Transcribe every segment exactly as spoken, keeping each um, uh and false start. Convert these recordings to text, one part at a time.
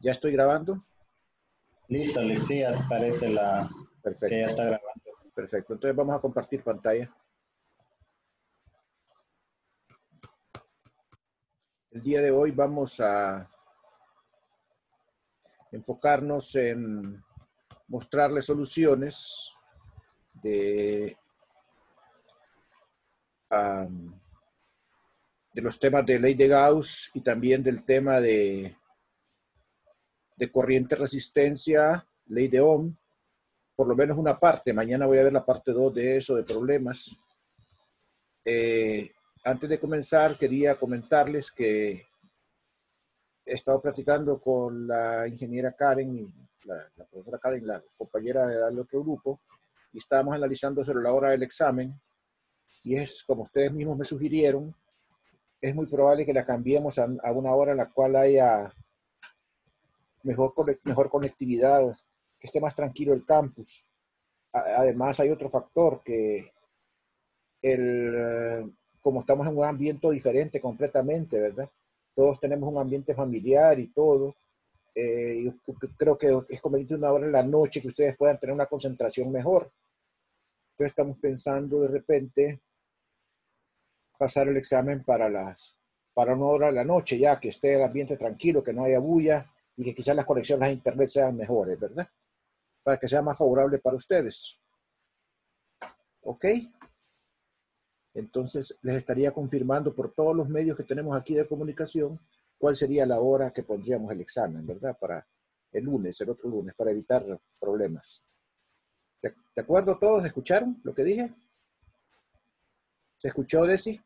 ¿Ya estoy grabando? Listo, Alexia, parece la que ya Perfecto, está grabando. perfecto. Entonces vamos a compartir pantalla. El día de hoy vamos a enfocarnos en mostrarles soluciones de, um, de los temas de ley de Gauss y también del tema de, de corriente resistencia, ley de Ohm, por lo menos una parte. Mañana voy a ver la parte dos de eso, de problemas. Eh, antes de comenzar, quería comentarles que he estado platicando con la ingeniera Karen y la, la profesora Karen, la compañera del otro grupo, y estábamos analizando sobre la hora del examen, y es como ustedes mismos me sugirieron, es muy probable que la cambiemos a, a una hora en la cual haya mejor, mejor conectividad, que esté más tranquilo el campus. A, además hay otro factor que el, eh, como estamos en un ambiente diferente completamente, ¿verdad? Todos tenemos un ambiente familiar y todo. Eh, yo creo que es conveniente una hora en la noche que ustedes puedan tener una concentración mejor. Entonces estamos pensando de repente pasar el examen para las para una hora de la noche, ya que esté el ambiente tranquilo, que no haya bulla y que quizás las conexiones a internet sean mejores, ¿verdad? Para que sea más favorable para ustedes. ¿Ok? Entonces les estaría confirmando por todos los medios que tenemos aquí de comunicación cuál sería la hora que pondríamos el examen, ¿verdad? Para el lunes, el otro lunes, para evitar problemas. ¿De, de acuerdo todos? ¿Escucharon lo que dije? ¿Se escuchó, Desi?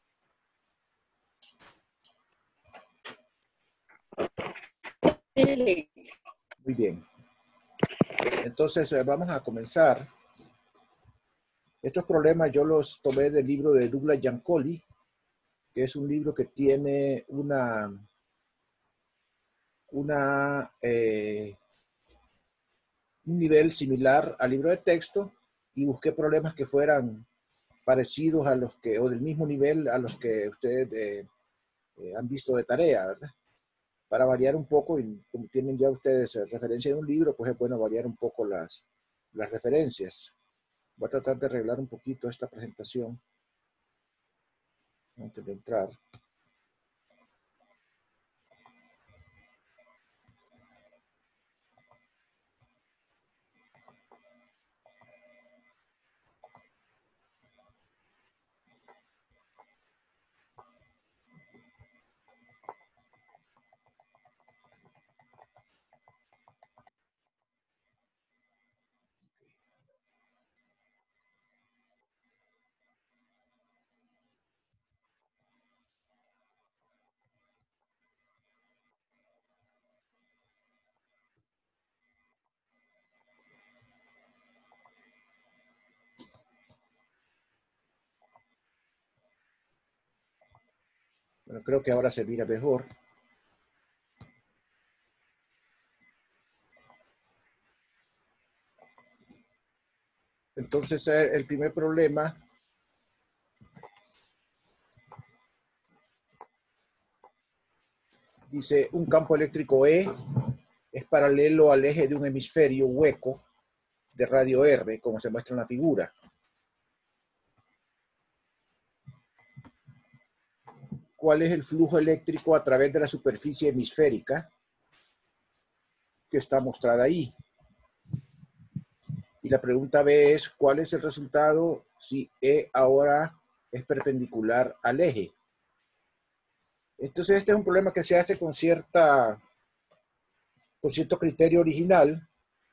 Muy bien. Entonces eh, vamos a comenzar. Estos problemas yo los tomé del libro de Douglas Giancoli, que es un libro que tiene una, una eh, un nivel similar al libro de texto, y busqué problemas que fueran parecidos a los que, o del mismo nivel a los que ustedes eh, eh, han visto de tarea, ¿verdad? Para variar un poco, y como tienen ya ustedes eh, referencia de un libro, pues es bueno variar un poco las, las referencias. Voy a tratar de arreglar un poquito esta presentación antes de entrar. Bueno, creo que ahora se mira mejor. Entonces, eh, el primer problema dice: un campo eléctrico E es paralelo al eje de un hemisferio hueco de radio R, como se muestra en la figura. ¿Cuál es el flujo eléctrico a través de la superficie hemisférica que está mostrada ahí? Y la pregunta B es: ¿cuál es el resultado si E ahora es perpendicular al eje? Entonces este es un problema que se hace con cierta con cierto criterio original,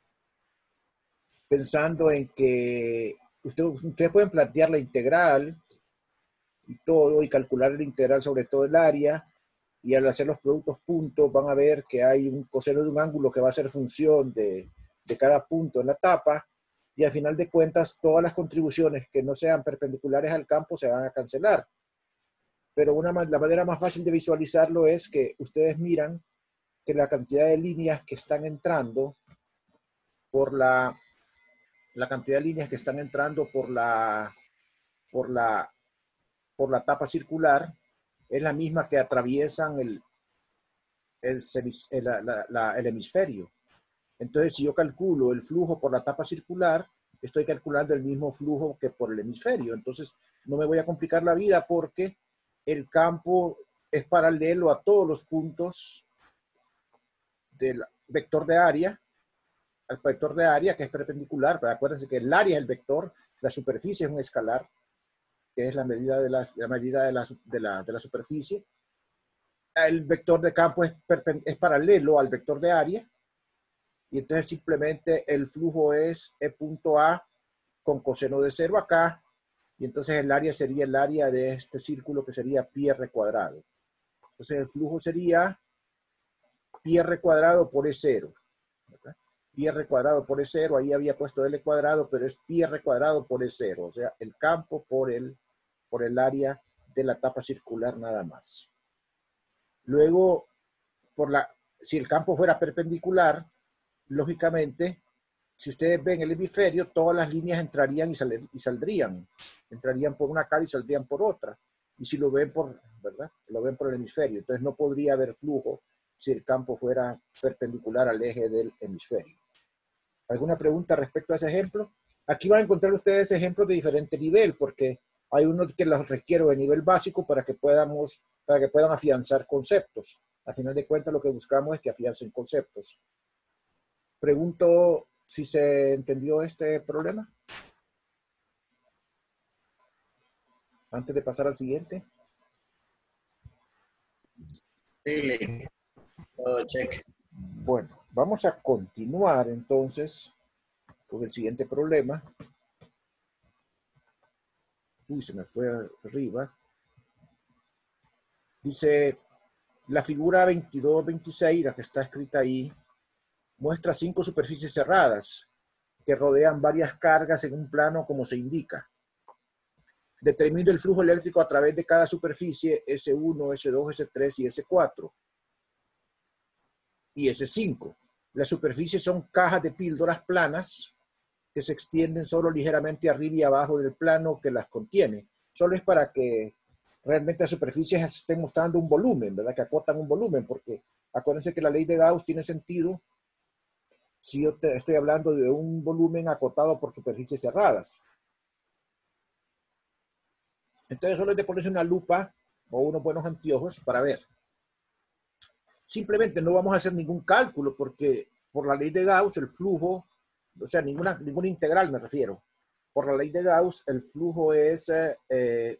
pensando en que ustedes, ustedes pueden plantear la integral y todo, y calcular la integral sobre todo el área, y al hacer los productos puntos van a ver que hay un coseno de un ángulo que va a ser función de, de cada punto en la tapa, y al final de cuentas todas las contribuciones que no sean perpendiculares al campo se van a cancelar. Pero una, la manera más fácil de visualizarlo es que ustedes miran que la cantidad de líneas que están entrando por la, la cantidad de líneas que están entrando por la, por la, por la tapa circular es la misma que atraviesan el, el, semis, el, la, la, el hemisferio. Entonces, si yo calculo el flujo por la tapa circular, estoy calculando el mismo flujo que por el hemisferio. Entonces, no me voy a complicar la vida porque el campo es paralelo a todos los puntos del vector de área, al vector de área que es perpendicular. Pero acuérdense que el área es el vector, la superficie es un escalar, que es la medida de la, la medida de la, de, la, de la superficie. El vector de campo es, es paralelo al vector de área. Y entonces simplemente el flujo es E punto A con coseno de cero acá. Y entonces el área sería el área de este círculo que sería pi r cuadrado. Entonces el flujo sería pi r cuadrado por E cero. ¿Verdad? Pi r cuadrado por E cero, ahí había puesto L cuadrado, pero es pi r cuadrado por E cero. O sea, el campo por el, por el área de la tapa circular nada más. Luego, por la, si el campo fuera perpendicular, lógicamente, si ustedes ven el hemisferio, todas las líneas entrarían y, sal, y saldrían. Entrarían por una cara y saldrían por otra. Y si lo ven por, ¿verdad? Lo ven por el hemisferio. Entonces no podría haber flujo si el campo fuera perpendicular al eje del hemisferio. ¿Alguna pregunta respecto a ese ejemplo? Aquí van a encontrar ustedes ejemplos de diferente nivel, porque hay unos que los requiero de nivel básico para que podamos, para que puedan afianzar conceptos. Al final de cuentas, lo que buscamos es que afiancen conceptos. Pregunto si se entendió este problema. Antes de pasar al siguiente. Sí, todo check. Bueno, vamos a continuar entonces con el siguiente problema. Uy, se me fue arriba. Dice, la figura veintidós veintiséis, la que está escrita ahí, muestra cinco superficies cerradas que rodean varias cargas en un plano como se indica. Determino el flujo eléctrico a través de cada superficie ese uno, ese dos, ese tres y ese cuatro. Y ese cinco. Las superficies son cajas de píldoras planas que se extienden solo ligeramente arriba y abajo del plano que las contiene. Solo es para que realmente las superficies estén mostrando un volumen, ¿verdad? Que acotan un volumen, porque acuérdense que la ley de Gauss tiene sentido si yo te estoy hablando de un volumen acotado por superficies cerradas. Entonces solo es de ponerse una lupa o unos buenos anteojos para ver. Simplemente no vamos a hacer ningún cálculo porque por la ley de Gauss el flujo, o sea, ninguna, ninguna integral me refiero. Por la ley de Gauss el flujo es, eh,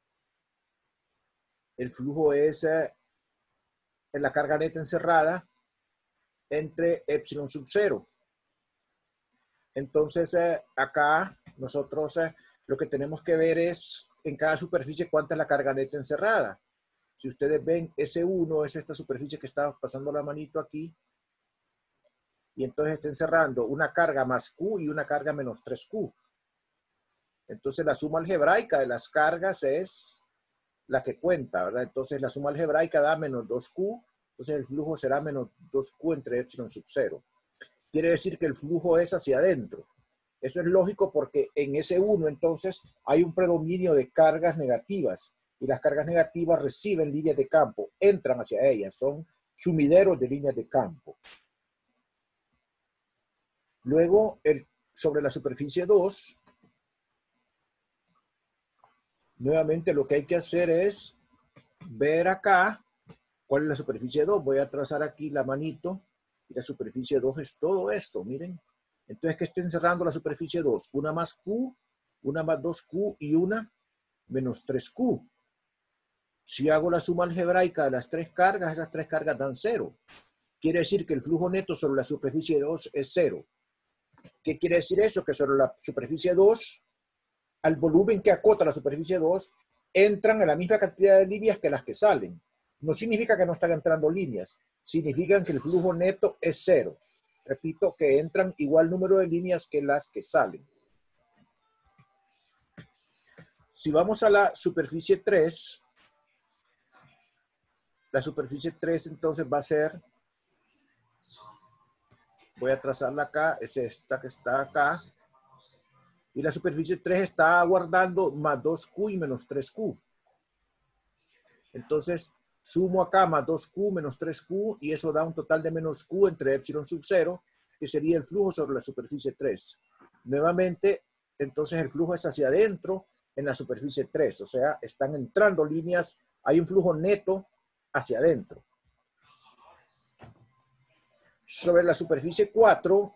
el flujo es eh, en la carga neta encerrada entre epsilon sub cero. Entonces eh, acá nosotros eh, lo que tenemos que ver es en cada superficie cuánta es la carga neta encerrada. Si ustedes ven, ese uno es esta superficie que está pasando la manito aquí. Y entonces está encerrando una carga más Q y una carga menos tres Q. Entonces la suma algebraica de las cargas es la que cuenta, ¿verdad? Entonces la suma algebraica da menos dos Q. Entonces el flujo será menos dos Q entre epsilon sub cero. Quiere decir que el flujo es hacia adentro. Eso es lógico porque en ese uno entonces hay un predominio de cargas negativas. Y las cargas negativas reciben líneas de campo, entran hacia ellas, son sumideros de líneas de campo. Luego, el, sobre la superficie dos, nuevamente lo que hay que hacer es ver acá cuál es la superficie dos. Voy a trazar aquí la manito y la superficie dos es todo esto, miren. Entonces, ¿qué está encerrando la superficie dos? Una más Q, una más dos Q y una menos tres Q. Si hago la suma algebraica de las tres cargas, esas tres cargas dan cero. Quiere decir que el flujo neto sobre la superficie dos es cero. ¿Qué quiere decir eso? Que sobre la superficie dos, al volumen que acota la superficie dos, entran a la misma cantidad de líneas que las que salen. No significa que no están entrando líneas, significa que el flujo neto es cero. Repito, que entran igual número de líneas que las que salen. Si vamos a la superficie tres, la superficie tres entonces va a ser, voy a trazarla acá, es esta que está acá, y la superficie tres está guardando más dos Q y menos tres Q. Entonces, Sumo acá más dos Q menos tres Q y eso da un total de menos Q entre epsilon sub cero, que sería el flujo sobre la superficie tres. Nuevamente, entonces el flujo es hacia adentro en la superficie tres, o sea, están entrando líneas, hay un flujo neto hacia adentro. Sobre la superficie cuatro,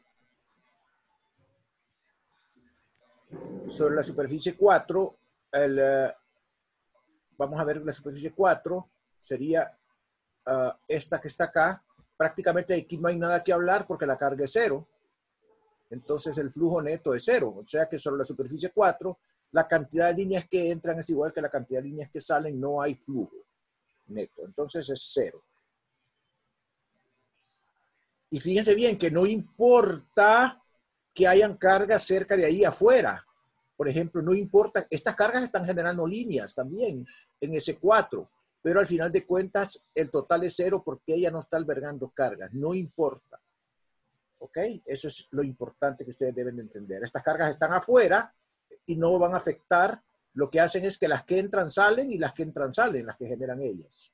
sobre la superficie cuatro, el, uh, vamos a ver la superficie cuatro, sería uh, esta que está acá. Prácticamente aquí no hay nada que hablar porque la carga es cero. Entonces el flujo neto es cero. O sea que sobre la superficie cuatro, la cantidad de líneas que entran es igual que la cantidad de líneas que salen. No hay flujo neto. Entonces es cero. Y fíjense bien que no importa que hayan cargas cerca de ahí afuera. Por ejemplo, no importa, estas cargas están generando líneas también en ese cuatro, pero al final de cuentas el total es cero porque ella no está albergando cargas, no importa. ¿Ok? Eso es lo importante que ustedes deben de entender. Estas cargas están afuera y no van a afectar, lo que hacen es que las que entran salen y las que entran salen, las que generan ellas.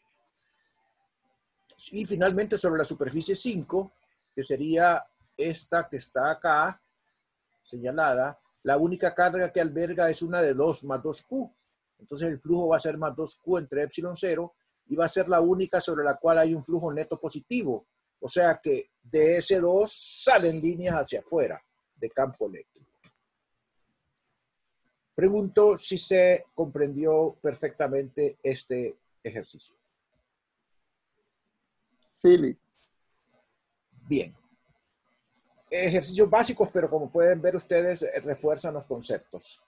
Y finalmente sobre la superficie cinco, que sería esta que está acá, señalada, la única carga que alberga es una de dos más dos Q. Entonces el flujo va a ser más dos Q entre epsilon cero y va a ser la única sobre la cual hay un flujo neto positivo. O sea que de ese dos salen líneas hacia afuera de campo eléctrico. Pregunto si se comprendió perfectamente este ejercicio. Sí. Bien. Ejercicios básicos, pero como pueden ver ustedes, refuerzan los conceptos.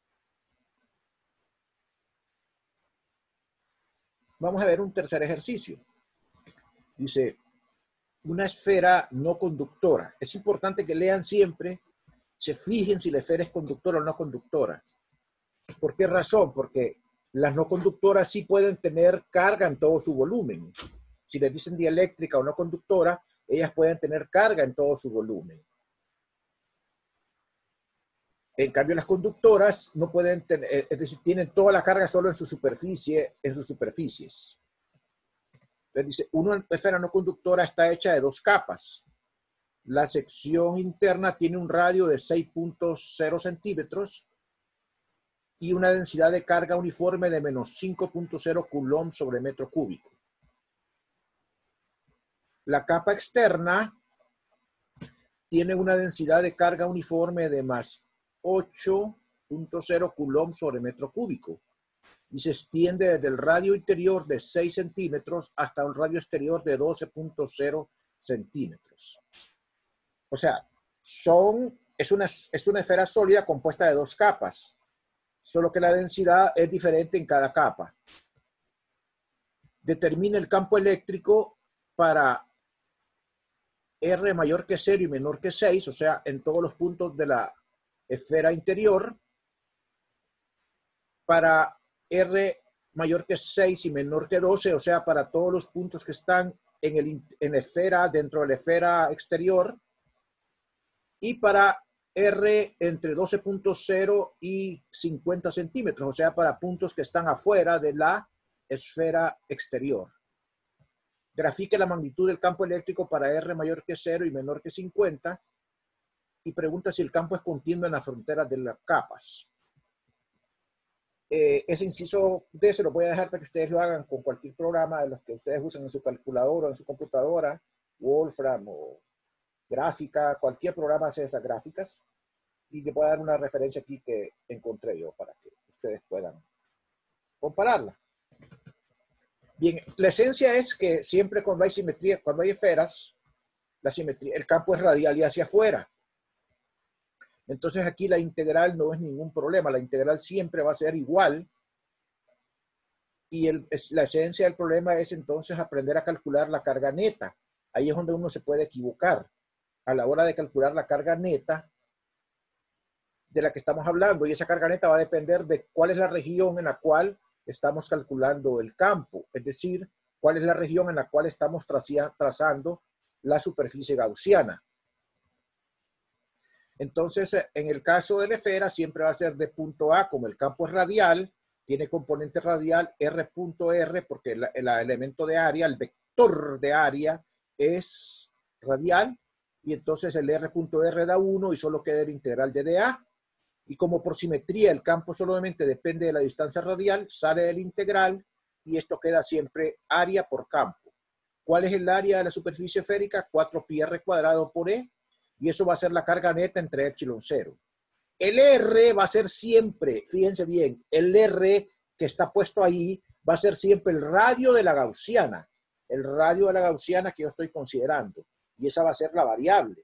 Vamos a ver un tercer ejercicio. Dice, una esfera no conductora. Es importante que lean siempre, se fijen si la esfera es conductora o no conductora. ¿Por qué razón? Porque las no conductoras sí pueden tener carga en todo su volumen. Si les dicen dieléctrica o no conductora, ellas pueden tener carga en todo su volumen. En cambio, las conductoras no pueden tener, es decir, tienen toda la carga solo en su superficie, en sus superficies. Les dice, una esfera no conductora está hecha de dos capas. La sección interna tiene un radio de seis punto cero centímetros y una densidad de carga uniforme de menos cinco punto cero coulomb sobre metro cúbico. La capa externa tiene una densidad de carga uniforme de más ocho punto cero coulomb sobre metro cúbico y se extiende desde el radio interior de seis centímetros hasta un radio exterior de doce punto cero centímetros. O sea, son, es, una, es una esfera sólida compuesta de dos capas, solo que la densidad es diferente en cada capa. Determina el campo eléctrico para R mayor que cero y menor que seis, o sea, en todos los puntos de la esfera interior, para R mayor que seis y menor que doce, o sea, para todos los puntos que están en, el, en la esfera, dentro de la esfera exterior, y para R entre doce punto cero y cincuenta centímetros, o sea, para puntos que están afuera de la esfera exterior. Grafique la magnitud del campo eléctrico para R mayor que cero y menor que cincuenta y pregunta si el campo es continuo en las fronteras de las capas. Eh, ese inciso D se lo voy a dejar para que ustedes lo hagan con cualquier programa de los que ustedes usen en su calculadora o en su computadora, Wolfram o gráfica, cualquier programa hace esas gráficas. Y les voy a dar una referencia aquí que encontré yo para que ustedes puedan compararla. Bien, la esencia es que siempre cuando hay simetría, cuando hay esferas, la simetría, el campo es radial y hacia afuera. Entonces aquí la integral no es ningún problema, la integral siempre va a ser igual. Y el, es, la esencia del problema es entonces aprender a calcular la carga neta. Ahí es donde uno se puede equivocar. A la hora de calcular la carga neta de la que estamos hablando, y esa carga neta va a depender de cuál es la región en la cual estamos calculando el campo, es decir, cuál es la región en la cual estamos trazando la superficie gaussiana. Entonces, en el caso de la esfera, siempre va a ser de punto A, como el campo es radial, tiene componente radial R punto R, porque el, el elemento de área, el vector de área es radial, y entonces el R punto R da uno y solo queda el integral de dA. Y como por simetría el campo solamente depende de la distancia radial, sale del integral y esto queda siempre área por campo. ¿Cuál es el área de la superficie esférica? cuatro pi r cuadrado por E, y eso va a ser la carga neta entre epsilon cero. El R va a ser siempre, fíjense bien, el R que está puesto ahí va a ser siempre el radio de la gaussiana, el radio de la gaussiana que yo estoy considerando, y esa va a ser la variable.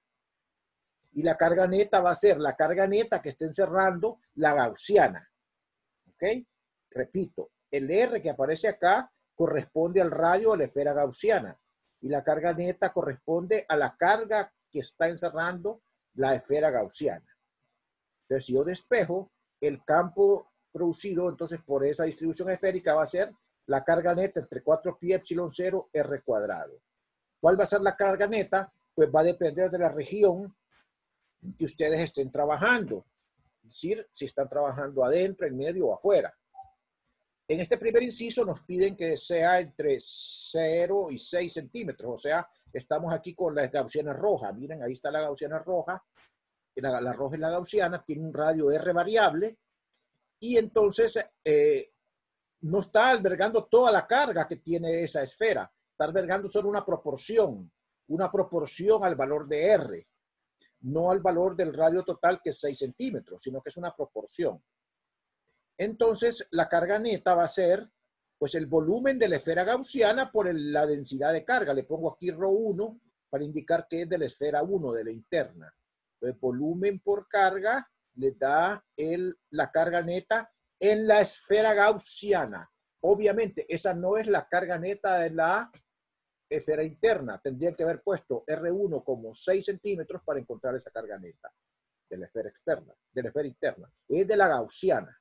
Y la carga neta va a ser la carga neta que esté encerrando la gaussiana. ¿Ok? Repito, el R que aparece acá corresponde al radio de la esfera gaussiana y la carga neta corresponde a la carga que está encerrando la esfera gaussiana. Entonces, si yo despejo el campo producido, entonces por esa distribución esférica va a ser la carga neta entre cuatro pi epsilon cero R cuadrado. ¿Cuál va a ser la carga neta? Pues va a depender de la región que ustedes estén trabajando. Es decir, si están trabajando adentro, en medio o afuera. En este primer inciso nos piden que sea entre cero y seis centímetros. O sea, estamos aquí con la gaussiana roja. Miren, ahí está la gaussiana roja. La, la roja es la gaussiana, tiene un radio R variable. Y entonces eh, no está albergando toda la carga que tiene esa esfera. Está albergando solo una proporción. Una proporción al valor de R. No al valor del radio total, que es seis centímetros, sino que es una proporción. Entonces, la carga neta va a ser, pues, el volumen de la esfera gaussiana por el, la densidad de carga. Le pongo aquí rho uno para indicar que es de la esfera uno, de la interna. El volumen por carga le da el, la carga neta en la esfera gaussiana. Obviamente, esa no es la carga neta de la esfera interna. Tendría que haber puesto R uno como seis centímetros para encontrar esa carga neta de la esfera externa, de la esfera interna. Es de la gaussiana.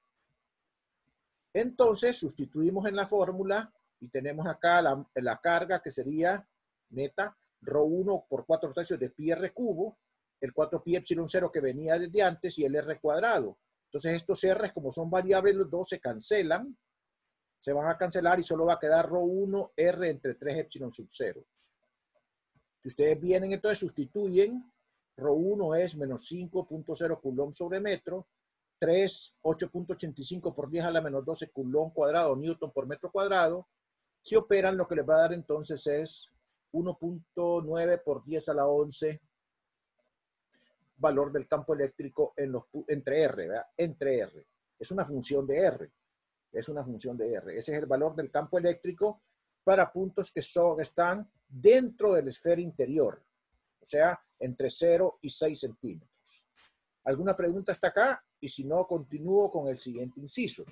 Entonces sustituimos en la fórmula y tenemos acá la, la carga que sería neta rho uno por cuatro tercios de pi r cubo, el cuatro pi epsilon cero que venía desde antes y el r cuadrado. Entonces estos r's, como son variables, los dos se cancelan, se van a cancelar y solo va a quedar rho uno r entre tres epsilon sub cero. Si ustedes vienen, entonces sustituyen, rho uno es menos cinco punto cero coulomb sobre metro, tres, ocho punto ochenta y cinco por diez a la menos doce coulomb cuadrado, newton por metro cuadrado. Si operan, lo que les va a dar entonces es uno punto nueve por diez a la once valor del campo eléctrico en los, entre R, ¿verdad? Entre R. Es una función de R. Es una función de R. Ese es el valor del campo eléctrico para puntos que son, están dentro de la esfera interior. O sea, entre cero y seis centímetros. ¿Alguna pregunta hasta acá? Y si no, continúo con el siguiente inciso.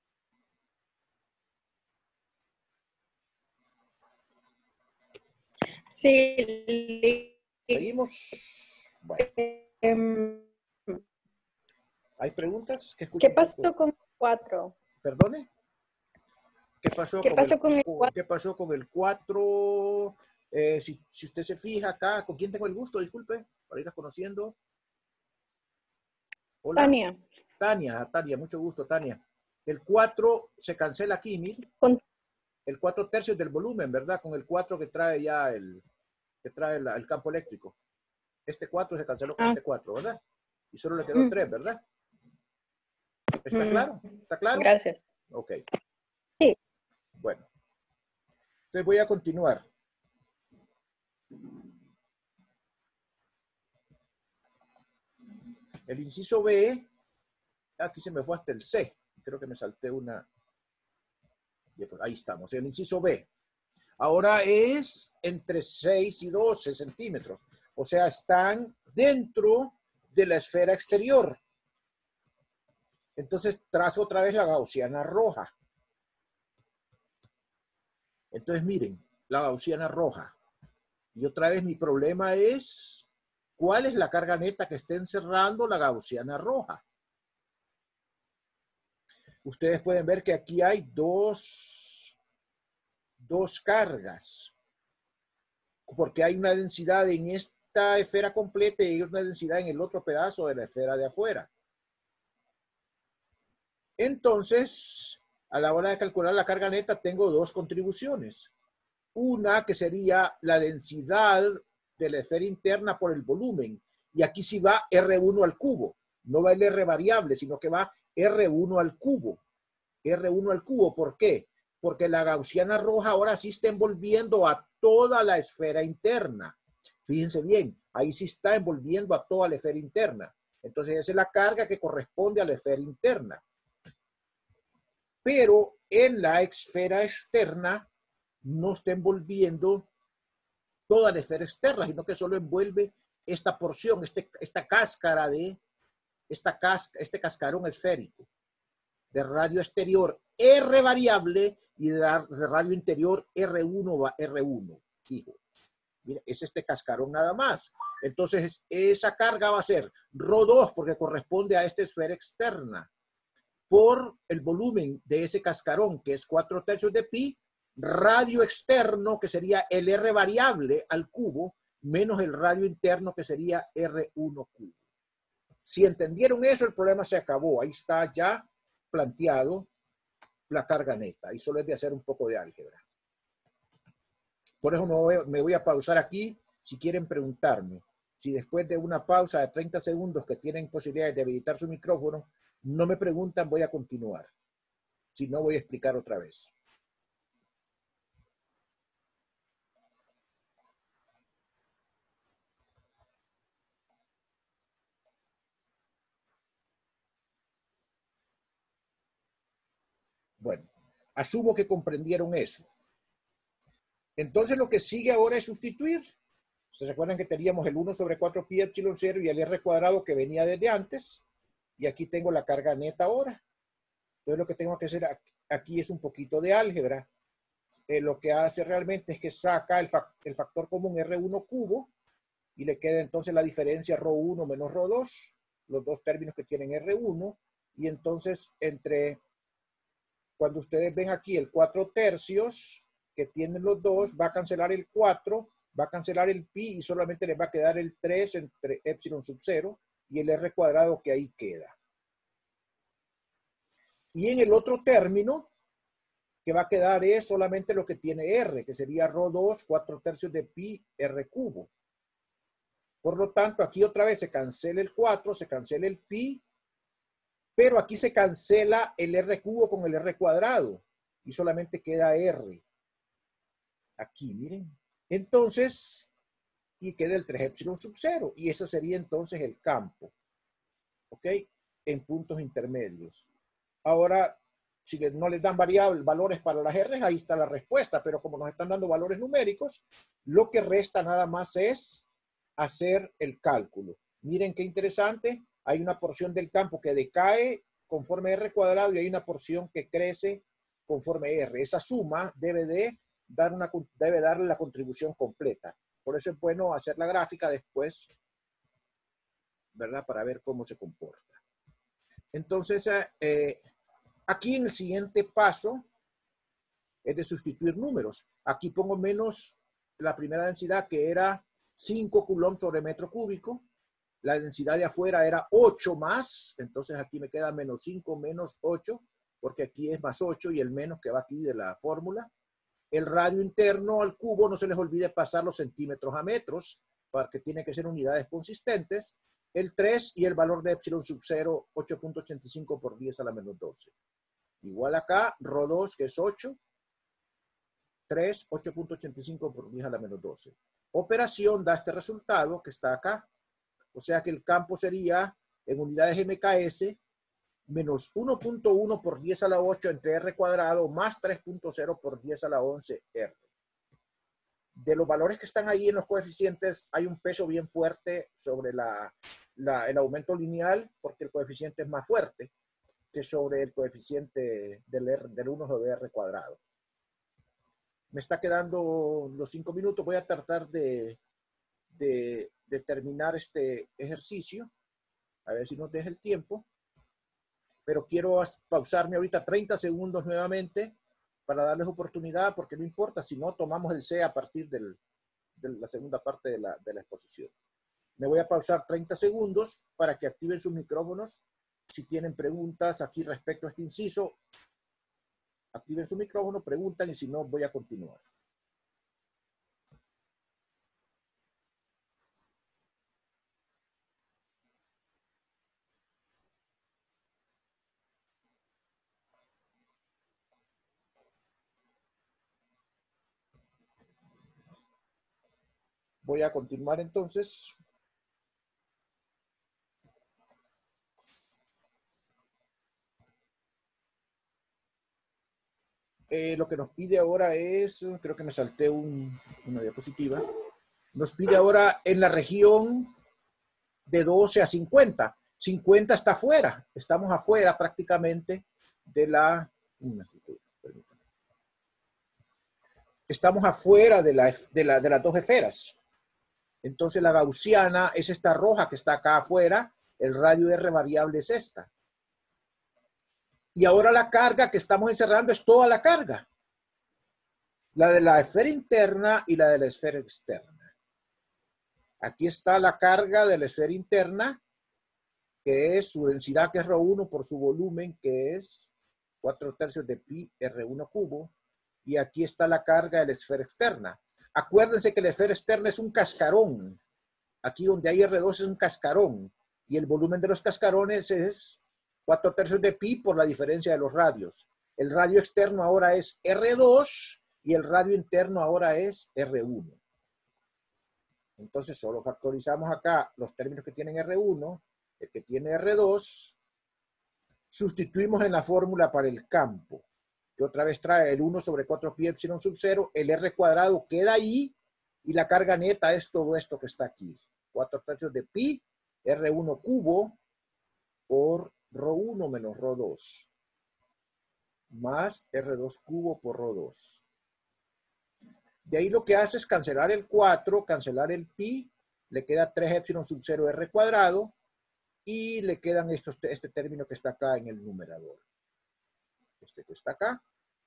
Sí. ¿Seguimos? Bueno. ¿Hay preguntas? ¿Qué, ¿Qué pasó con el cuatro? ¿Perdone? ¿Qué pasó, ¿Qué con, pasó el, con el cuatro? ¿Qué pasó con el cuatro? Eh, si, si usted se fija acá, ¿con quién tengo el gusto? Disculpe, para irlas conociendo. Hola. Tania. Tania, Tania, mucho gusto, Tania. El cuatro se cancela aquí, mire. Con... El cuatro tercios del volumen, ¿verdad? Con el cuatro que trae ya el, que trae la, el campo eléctrico. Este cuatro se canceló con ah. este cuatro, ¿verdad? Y solo le quedó mm. tres, ¿verdad? ¿Está mm. claro? ¿Está claro? Gracias. Ok. Sí. Bueno. Entonces voy a continuar. El inciso B, aquí se me fue hasta el C. Creo que me salté una. Ahí estamos, el inciso B. Ahora es entre seis y doce centímetros. O sea, están dentro de la esfera exterior. Entonces trazo otra vez la gaussiana roja. Entonces miren, la gaussiana roja. Y otra vez mi problema es, ¿cuál es la carga neta que esté encerrando la gaussiana roja? Ustedes pueden ver que aquí hay dos, dos cargas. Porque hay una densidad en esta esfera completa y hay una densidad en el otro pedazo de la esfera de afuera. Entonces, a la hora de calcular la carga neta tengo dos contribuciones. Una que sería la densidad de la esfera interna por el volumen. Y aquí sí va R uno al cubo. No va el R variable, sino que va R uno al cubo. R uno al cubo. ¿Por qué? Porque la gaussiana roja ahora sí está envolviendo a toda la esfera interna. Fíjense bien, ahí sí está envolviendo a toda la esfera interna. Entonces esa es la carga que corresponde a la esfera interna. Pero en la esfera externa no está envolviendo toda la esfera externa, sino que solo envuelve esta porción, este, esta cáscara de, esta casca, este cascarón esférico de radio exterior R variable y de, de radio interior R uno, R uno, fijo. Mira, es este cascarón nada más. Entonces, esa carga va a ser Rho dos, porque corresponde a esta esfera externa, por el volumen de ese cascarón, que es cuatro tercios de pi, radio externo, que sería el R variable al cubo, menos el radio interno, que sería R uno cubo. Si entendieron eso, el problema se acabó. Ahí está ya planteado la carga neta. Y solo es de hacer un poco de álgebra. Por eso me voy, me voy a pausar aquí. Si quieren preguntarme, si después de una pausa de treinta segundos que tienen posibilidades de habilitar su micrófono, no me preguntan, voy a continuar. Si no, voy a explicar otra vez. Bueno, asumo que comprendieron eso. Entonces lo que sigue ahora es sustituir. ¿Se recuerdan que teníamos el uno sobre cuatro pi epsilon cero y el R cuadrado que venía desde antes? Y aquí tengo la carga neta ahora. Entonces lo que tengo que hacer aquí es un poquito de álgebra. Eh, lo que hace realmente es que saca el, fac el factor común R uno cubo y le queda entonces la diferencia Rho uno menos Rho dos, los dos términos que tienen R uno, y entonces entre, cuando ustedes ven aquí el cuatro tercios que tienen los dos, va a cancelar el cuatro, va a cancelar el pi y solamente les va a quedar el tres entre epsilon sub cero y el R cuadrado que ahí queda. Y en el otro término que va a quedar es solamente lo que tiene R, que sería Rho dos, cuatro tercios de pi, R cubo. Por lo tanto, aquí otra vez se cancela el cuatro, se cancela el pi, pero aquí se cancela el R cubo con el R cuadrado y solamente queda R. Aquí, miren. Entonces, y queda el tres epsilon sub cero, y ese sería entonces el campo, ¿ok? En puntos intermedios. Ahora, si no les dan variables, valores para las R, ahí está la respuesta, pero como nos están dando valores numéricos, lo que resta nada más es hacer el cálculo. Miren qué interesante, hay una porción del campo que decae conforme R cuadrado y hay una porción que crece conforme R. Esa suma debe, de dar una, debe darle la contribución completa. Por eso es bueno hacer la gráfica después, ¿verdad? Para ver cómo se comporta. Entonces, eh, aquí en el siguiente paso es de sustituir números. Aquí pongo menos la primera densidad, que era cinco coulombs sobre metro cúbico. La densidad de afuera era ocho más. Entonces aquí me queda menos cinco menos ocho, porque aquí es más ocho y el menos que va aquí de la fórmula. El radio interno al cubo, no se les olvide pasar los centímetros a metros, porque tiene que ser unidades consistentes. El tres y el valor de epsilon sub cero, ocho punto ochenta y cinco por diez a la menos doce. Igual acá, Rho dos, que es ocho. tres, ocho punto ochenta y cinco por diez a la menos doce. Operación da este resultado que está acá. O sea que el campo sería, en unidades M K S, menos uno punto uno por diez a la ocho entre R cuadrado, más tres punto cero por diez a la once R. De los valores que están ahí en los coeficientes, hay un peso bien fuerte sobre la, la, el aumento lineal, porque el coeficiente es más fuerte que sobre el coeficiente del, R, del uno sobre R cuadrado. Me está quedando los cinco minutos. Voy a tratar de, de, de terminar este ejercicio. A ver si nos deja el tiempo. Pero quiero pausarme ahorita treinta segundos nuevamente para darles oportunidad, porque no importa, si no, tomamos el C a partir del, de la segunda parte de la, de la exposición. Me voy a pausar treinta segundos para que activen sus micrófonos. Si tienen preguntas aquí respecto a este inciso, Activen su micrófono, preguntan y si no, voy a continuar. Voy a continuar entonces. Eh, lo que nos pide ahora es, creo que me salté un, una diapositiva, nos pide ahora en la región de doce a cincuenta. cincuenta está afuera, estamos afuera prácticamente de la... Estamos afuera de, la, de, la, de las dos esferas. Entonces la gaussiana es esta roja que está acá afuera, el radio R variable es esta. Y ahora la carga que estamos encerrando es toda la carga. La de la esfera interna y la de la esfera externa. Aquí está la carga de la esfera interna, que es su densidad, que es rho uno, por su volumen, que es cuatro tercios de pi R uno cubo. Y aquí está la carga de la esfera externa. Acuérdense que la esfera externa es un cascarón. Aquí donde hay R dos es un cascarón. Y el volumen de los cascarones es cuatro tercios de pi por la diferencia de los radios. El radio externo ahora es R dos y el radio interno ahora es R uno. Entonces solo factorizamos acá los términos que tienen R uno, el que tiene R dos, sustituimos en la fórmula para el campo, que otra vez trae el uno sobre cuatro pi epsilon sub cero, el R cuadrado queda ahí y la carga neta es todo esto que está aquí. cuatro tercios de pi, R uno cubo por rho uno menos rho dos, más R dos cubo por rho dos. De ahí lo que hace es cancelar el cuatro, cancelar el pi, le queda tres epsilon sub cero R cuadrado y le quedan estos, este término que está acá en el numerador. Este que está acá.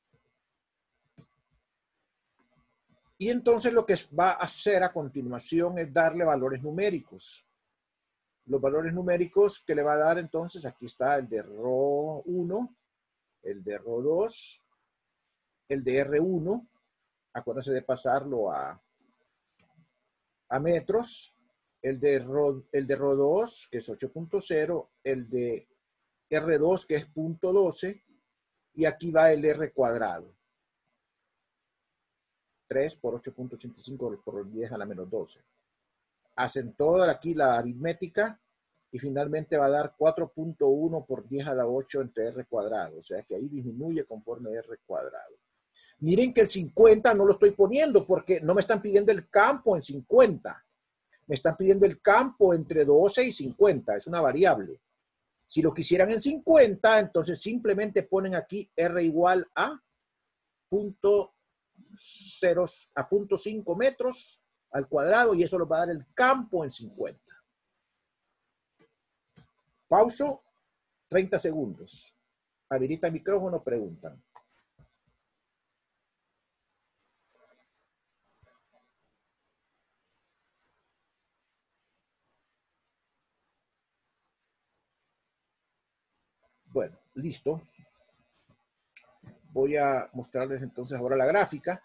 Y entonces lo que va a hacer a continuación es darle valores numéricos. Los valores numéricos que le va a dar entonces, aquí está el de rho uno, el de rho dos, el de R uno. Acuérdense de pasarlo a, a metros. El de, rho, el de rho dos, que es ocho punto cero. El de R dos, que es punto doce. Y aquí va el R cuadrado. tres por ocho punto ochenta y cinco por diez a la menos doce. Hacen toda aquí la aritmética. Y finalmente va a dar cuatro punto uno por diez a la ocho entre R cuadrado. O sea que ahí disminuye conforme R cuadrado. Miren que el cincuenta no lo estoy poniendo porque no me están pidiendo el campo en cincuenta. Me están pidiendo el campo entre doce y cincuenta. Es una variable. Si lo quisieran en cincuenta, entonces simplemente ponen aquí R igual a punto cero, a punto cinco metros al cuadrado y eso nos va a dar el campo en cincuenta. Pauso treinta segundos. Habilita el micrófono, preguntan. Bueno, listo. Voy a mostrarles entonces ahora la gráfica.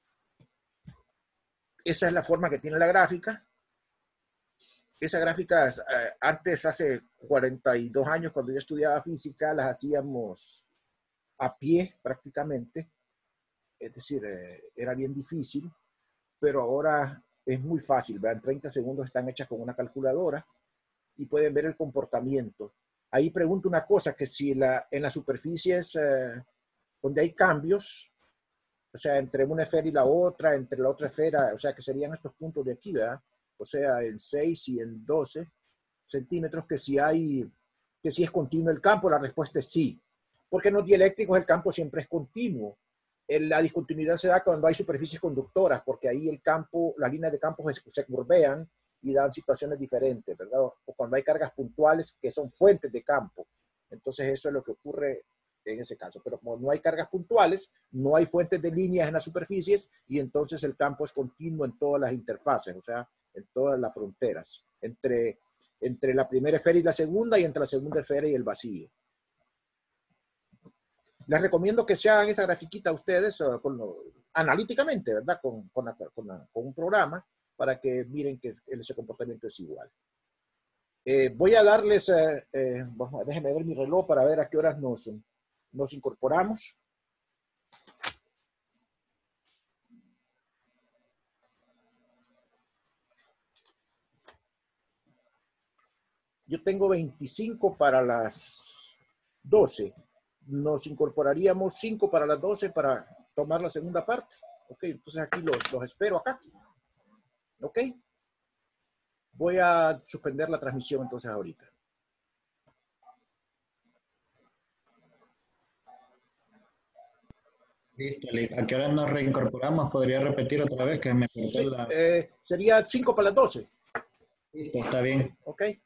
Esa es la forma que tiene la gráfica. Esa gráfica, eh, antes, hace cuarenta y dos años, cuando yo estudiaba física, las hacíamos a pie prácticamente. Es decir, eh, era bien difícil, pero ahora es muy fácil. Vean, treinta segundos están hechas con una calculadora y pueden ver el comportamiento. Ahí pregunto una cosa, que si la, en las superficies eh, donde hay cambios, o sea, entre una esfera y la otra, entre la otra esfera, o sea, que serían estos puntos de aquí, ¿verdad? O sea, en seis y en doce centímetros, que si hay, que si es continuo el campo, la respuesta es sí. Porque en los dieléctricos el campo siempre es continuo. La discontinuidad se da cuando hay superficies conductoras, porque ahí el campo, las líneas de campo se, se curvean y dan situaciones diferentes, ¿verdad? O cuando hay cargas puntuales que son fuentes de campo. Entonces eso es lo que ocurre en ese caso. Pero como no hay cargas puntuales, no hay fuentes de líneas en las superficies y entonces el campo es continuo en todas las interfaces, o sea, en todas las fronteras, entre, entre la primera esfera y la segunda y entre la segunda esfera y el vacío. Les recomiendo que se hagan esa grafiquita ustedes uh, con lo, analíticamente, ¿verdad? Con, con, la, con, la, con un programa para que miren que ese comportamiento es igual. Eh, voy a darles, eh, eh, bueno, déjenme ver mi reloj para ver a qué horas nos, nos incorporamos. Yo tengo veinticinco para las doce. Nos incorporaríamos cinco para las doce para tomar la segunda parte. Ok, entonces aquí los, los espero acá. Ok. Voy a suspender la transmisión entonces ahorita. Listo, ¿a qué hora nos reincorporamos? ¿Podría repetir otra vez que me corté Sí, la... eh, sería cinco para las doce. Listo, está bien. Ok.